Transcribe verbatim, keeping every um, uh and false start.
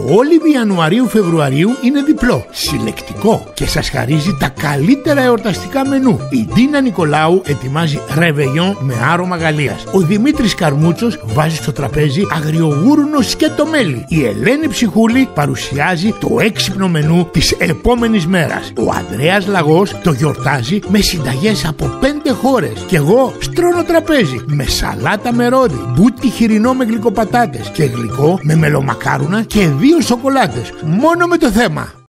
όλιβι Ιανουαρίου-Φεβρουαρίου είναι διπλό, συλλεκτικό και σας χαρίζει τα καλύτερα εορταστικά μενού. Η Ντίνα Νικολάου ετοιμάζει ρεβεγιόν με άρωμα Γαλλίας. Ο Δημήτρης Καρμούτσος βάζει στο τραπέζι αγριογούρουνο σκέτο μέλι. Η Ελένη Ψυχούλη παρουσιάζει το έξυπνο μενού της επόμενης μέρας. Ο Ανδρέας Λαγός το γιορτάζει με συνταγές από πέντε χώρες. Και εγώ στρώνω τραπέζι με σαλάτα με ρόδι, μπούτι χοιρινό με γλυκοπατάτες και γλυκό με μελομακάρουνα και δύο σοκολάτες. Μόνο με το θέμα.